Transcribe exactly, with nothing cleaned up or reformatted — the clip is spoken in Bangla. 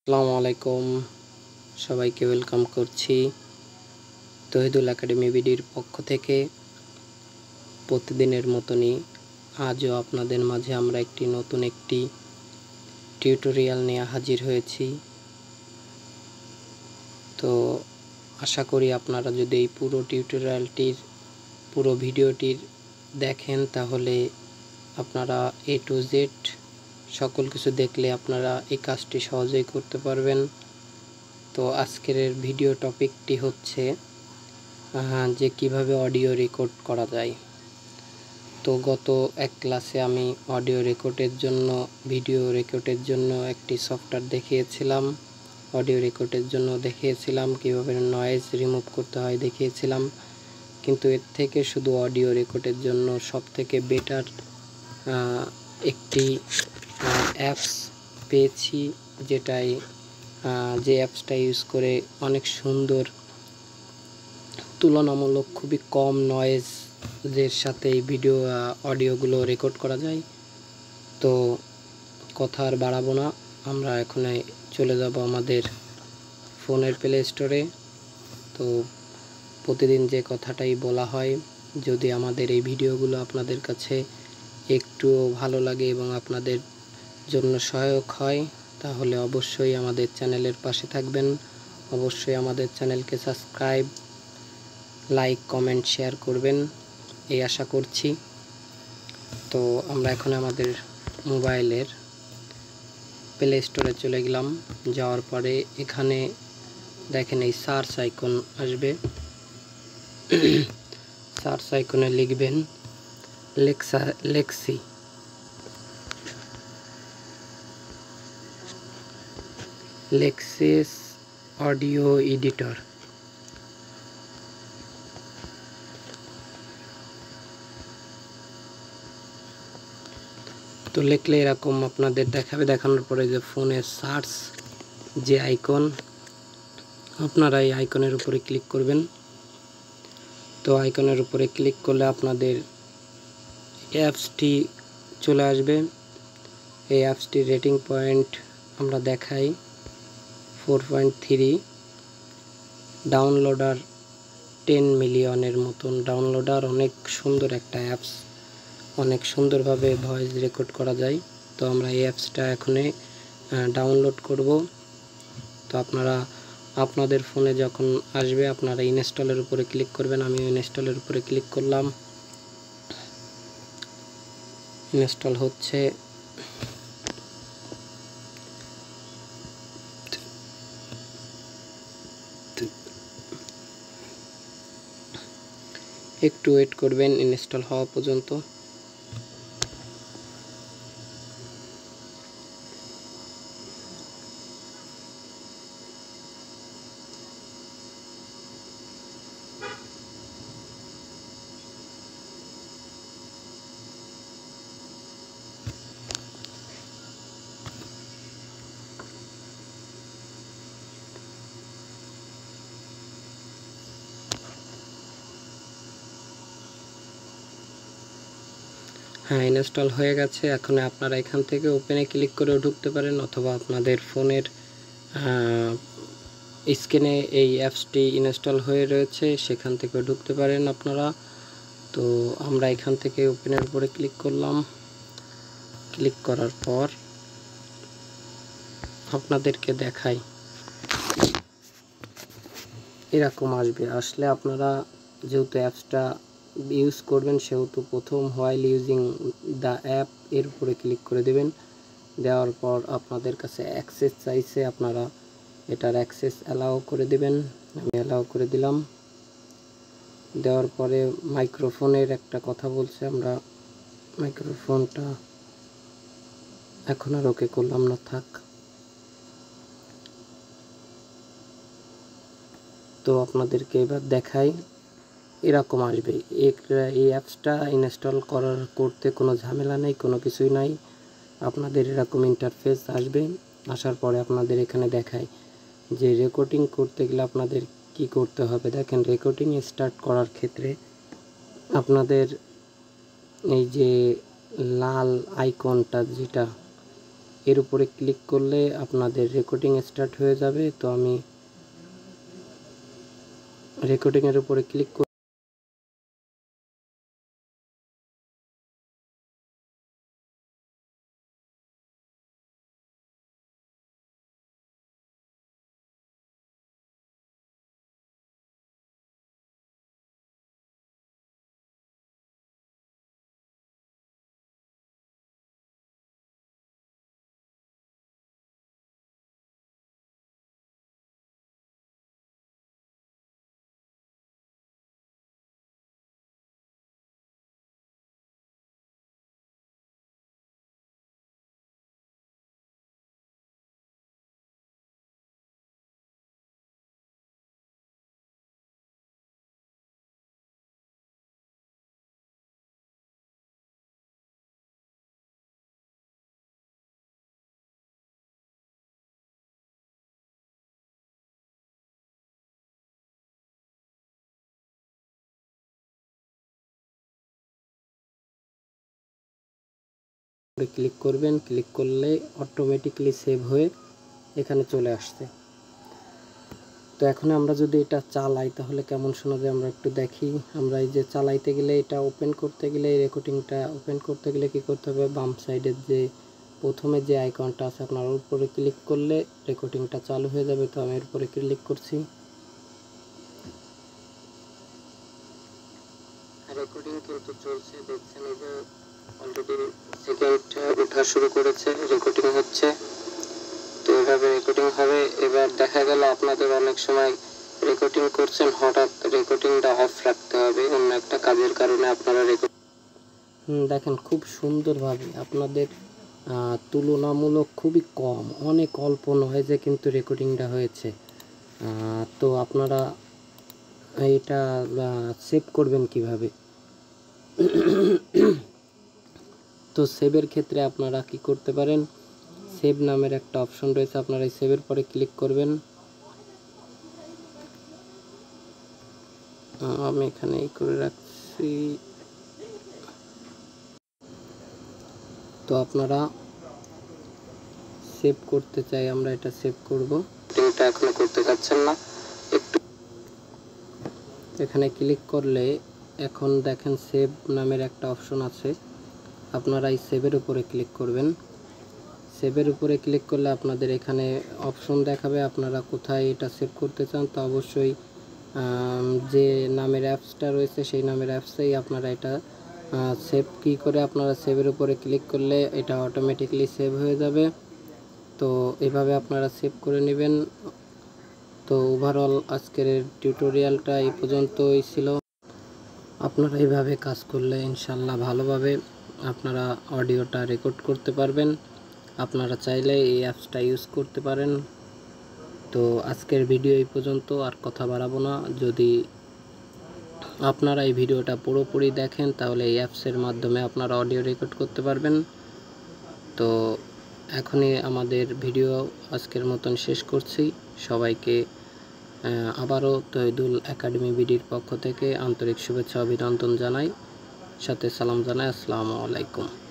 আসসালামু আলাইকুম, সবাইকে ওয়েলকাম করছি তহিদুল একাডেমি বিডির পক্ষ থেকে। প্রতিদিনের মতনই আজও আপনাদের মাঝে আমরা একটি নতুন একটি টিউটোরিয়াল নিয়ে হাজির হয়েছি। তো আশা করি আপনারা যদি এই পুরো টিউটোরিয়ালটির পুরো ভিডিওটির দেখেন তাহলে আপনারা এ টু জেড সকল কিছু দেখলে আপনারা এই কাজটি সহজেই করতে পারবেন। তো আজকের ভিডিও টপিকটি হচ্ছে যে কিভাবে অডিও রেকর্ড করা যায়। তো গত এক ক্লাসে আমি অডিও রেকর্ডের জন্য ভিডিও রেকর্ডের জন্য একটি সফটওয়্যার দেখিয়েছিলাম, অডিও রেকর্ডের জন্য দেখিয়েছিলাম, কিভাবে নয়েজ রিমুভ করতে হয় দেখিয়েছিলাম। কিন্তু এর থেকে শুধু অডিও রেকর্ডের জন্য সবথেকে বেটার একটি অ্যাপস পেয়েছি, যেটাই যে অ্যাপসটা ইউজ করে অনেক সুন্দর, তুলনামূলক খুবই কম নয়েজের সাথে এই ভিডিও অডিওগুলো রেকর্ড করা যায়। তো কথা আর বাড়াবো না, আমরা এখন চলে যাব আমাদের ফোনের প্লে স্টোরে। তো প্রতিদিন যে কথাটাই বলা হয়, যদি আমাদের এই ভিডিওগুলো আপনাদের কাছে একটু ভালো লাগে এবং আপনাদের জন্য সহায়ক হয় তাহলে অবশ্যই আমাদের চ্যানেলের পাশে থাকবেন। অবশ্যই আমাদের চ্যানেলকে সাবস্ক্রাইব, লাইক, কমেন্ট, শেয়ার করবেন এই আশা করছি। তো আমরা এখন আমাদের মোবাইলের প্লে স্টোরে চলে গেলাম। যাওয়ার পরে এখানে দেখেন এই সার্চ আইকন আসবে, সার্চ আইকনে লিখবেন Lexa Lexi Lexis audio editor. তো লিখলে এরকম আপনাদের দেখাবে। দেখানোর পরে যে ফোনের সার্চ যে আইকন, আপনারা এই আইকনের উপরে ক্লিক করবেন। তো আইকনের উপরে ক্লিক করলে আপনাদের অ্যাপসটি চলে আসবে। এই অ্যাপসটির রেটিং পয়েন্ট আমরা দেখাই four point three, downloader ten মিলিয়নের মতন ডাউনলোডার। অনেক সুন্দর একটা অ্যাপস, অনেক সুন্দরভাবে ভয়েস রেকর্ড করা যায়। তো আমরা এই অ্যাপসটা এখনই ডাউনলোড করব। তো আপনারা আপনাদের ফোনে যখন আসবে আপনারা ইনস্টলের উপরে ক্লিক করবেন। আমি ইনস্টলের উপরে ক্লিক করলাম, ইনস্টল হচ্ছে। একটু ওয়েট করবেন ইনস্টল হওয়া পর্যন্ত। হ্যাঁ, ইনস্টল হয়ে গেছে। এখন আপনারা এখান থেকে ওপেনে ক্লিক করেও ঢুকতে পারেন, অথবা আপনাদের ফোনের স্ক্রিনে এই অ্যাপসটি ইনস্টল হয়ে রয়েছে সেখান থেকেও ঢুকতে পারেন আপনারা। তো আমরা এখান থেকে ওপেনের উপরে ক্লিক করলাম। ক্লিক করার পর আপনাদেরকে দেখাই এরকম আসবে। আসলে আপনারা যেহেতু অ্যাপসটা ইউজ করবেন সেহেতু প্রথম হোয়াইল ইউজিং দ্য অ্যাপ এর উপরে ক্লিক করে দেবেন। দেওয়ার পর আপনাদের কাছে অ্যাক্সেস চাইছে, আপনারা এটার অ্যাক্সেস অ্যালাউ করে দেবেন। আমি অ্যালাউ করে দিলাম। দেওয়ার পরে মাইক্রোফোনের একটা কথা বলছে, আমরা মাইক্রোফোনটা এখন আর ওকে করলাম না, থাক। তো আপনাদেরকে এবার দেখাই এরকম আসবে। এই অ্যাপসটা ইনস্টল করার করতে কোনো ঝামেলা নেই, কোনো কিছুই নাই। আপনাদের এরকম ইন্টারফেস আসবে। আসার পরে আপনাদের এখানে দেখায় যে রেকর্ডিং করতে গেলে আপনাদের কি করতে হবে। দেখেন, রেকর্ডিং স্টার্ট করার ক্ষেত্রে আপনাদের এই যে লাল আইকনটা, যেটা এর উপরে ক্লিক করলে আপনাদের রেকর্ডিং স্টার্ট হয়ে যাবে। তো আমি রেকর্ডিংয়ের উপরে ক্লিক করে ক্লিক করবেন। ক্লিক করলে অটোমেটিকলি সেভ হয়ে এখানে চলে আসছে। তো এখন আমরা যদি এটা চালাই তাহলে কেমন শোনাবে আমরা একটু দেখি। আমরা এই যে চালাইতে গেলে, এটা ওপেন করতে গেলে, এই রেকর্ডিংটা ওপেন করতে গেলে কি করতে হবে, বাম সাইডের যে প্রথমে যে আইকনটা আছে আপনার উপরে ক্লিক করলে রেকর্ডিংটা চালু হয়ে যাবে। তো আমি এর উপরে ক্লিক করছি। রেকর্ডিং কিন্তু চলছে, দেখছেন এই যে অলরেডি সেকেন্ড ওঠা শুরু করেছে, রেকর্ডিং হচ্ছে। তো এভাবে রেকর্ডিং হবে। এবার দেখা গেল আপনাদের অনেক সময় রেকর্ডিং করছেন, হঠাৎ রেকর্ডিংটা অফ রাখতে হবে অন্য একটা কাজের কারণে আপনারা রেকর্ডিং দেখেন খুব সুন্দরভাবে আপনাদের তুলনামূলক খুবই কম, অনেক অল্প নয়েজে কিন্তু রেকর্ডিংটা হয়েছে। তো আপনারা এটা সেভ করবেন কিভাবে? তো সেভের ক্ষেত্রে আপনারা কি করতে পারেন, সেভ নামের একটা অপশন রয়েছে, আপনারা এই সেভের পরে ক্লিক করবেন। আমি এখানে এই করে রাখছি। তো আপনারা সেভ করতে চাই, আমরা এটা সেভ করব। এটা এখনো করতে যাচ্ছেন না, একটু এখানে ক্লিক করলে এখন দেখেন সেভ নামের একটা অপশন আছে, আপনারা এই সেভের উপরে ক্লিক করবেন। সেভের উপরে ক্লিক করলে আপনাদের এখানে অপশন দেখাবে আপনারা কোথায় এটা সেভ করতে চান। তো অবশ্যই যে নামের অ্যাপসটা রয়েছে সেই নামের অ্যাপসেই আপনারা এটা সেভ কি করে, আপনারা সেভের উপরে ক্লিক করলে এটা অটোমেটিকলি সেভ হয়ে যাবে। তো এভাবে আপনারা সেভ করে নেবেন। তো ওভারঅল আজকের টিউটোরিয়ালটা এই পর্যন্তই ছিল। আপনারা এইভাবে কাজ করলে ইনশাল্লাহ ভালোভাবে আপনারা অডিওটা রেকর্ড করতে পারবেন। আপনারা চাইলে এই অ্যাপসটা ইউজ করতে পারেন। তো আজকের ভিডিও এই পর্যন্ত, আর কথা বাড়াবো না। যদি আপনারা এই ভিডিওটা পুরোপুরি দেখেন তাহলে এই অ্যাপসের মাধ্যমে আপনারা অডিও রেকর্ড করতে পারবেন। তো এখনই আমাদের ভিডিও আজকের মতন শেষ করছি। সবাইকে আবারও তহিদুল একাডেমি বিডির পক্ষ থেকে আন্তরিক শুভেচ্ছা অভিনন্দন জানাই, সাথে সালাম জানাই। আসসালামু আলাইকুম।